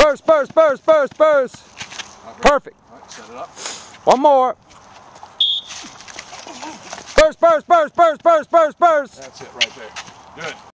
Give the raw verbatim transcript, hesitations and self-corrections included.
Burst, burst, burst, burst, burst. Perfect. All right, set it up. One more. Burst, burst, burst, burst, burst, burst, burst. That's it right there. Good.